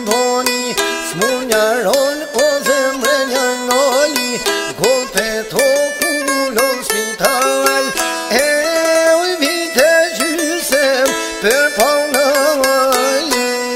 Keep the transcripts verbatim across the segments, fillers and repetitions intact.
doni Smunjaron o zemrën janoj Golpe tokullon spital E u vite gjysem për panaj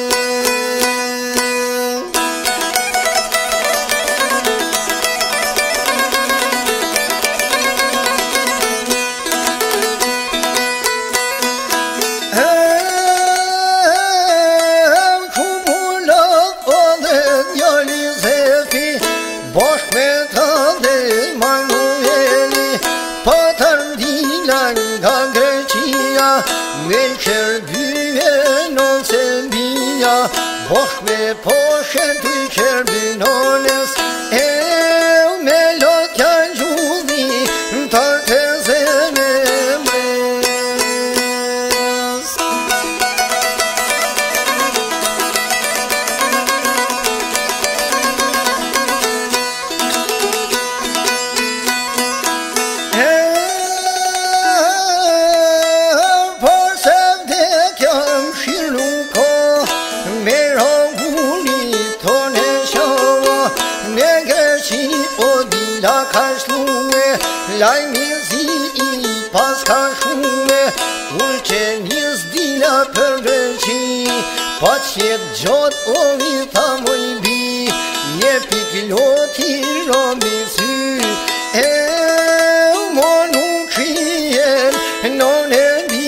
Bosh me të dhe Manueli Po të rdilan nga Greqia Me qërbye non se bia Bosh me poshen të qërbinones E me lotja gjudhi të të zeme La ka shlume, lajmi zi i pas ka shume Kur që njës dila për Greqi Pa qëtë gjot o i tha moj bi Je pikloti robi sy E u mo nuk qien non e bi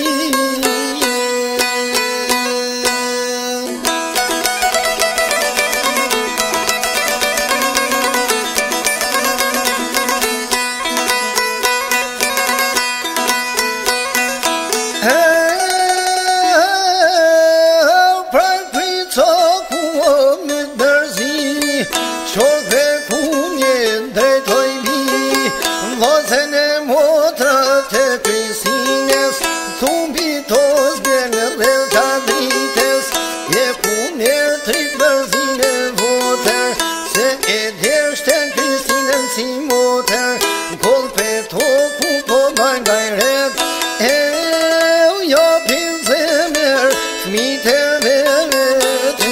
Vazën e motrat e Prisines Thumbitos bjene dhe të drites E pune trit bërzin e votër Se e deshten Prisinen si motër Kolpe toku po bajnë gajret E u japin zemer Fmite vete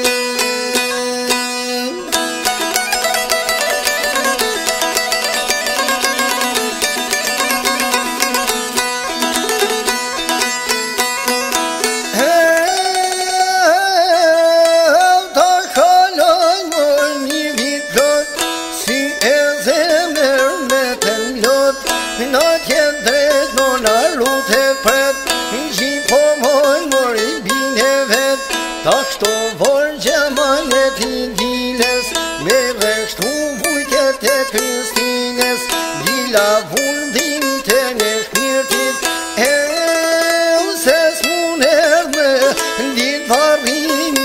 Në tjetë drejt në në rrut e pret Gji po mojnë mori bine vet Ta shto vor gjemanet i diles Me veshtu vujtet e Kristines Dila vundin të në shpirtit E u se s'muner me dit varrimi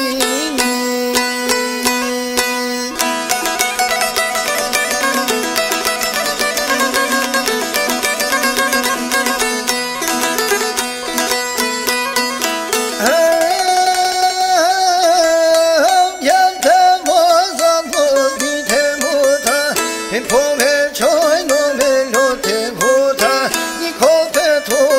Po me qoj në me lote vota Një kope to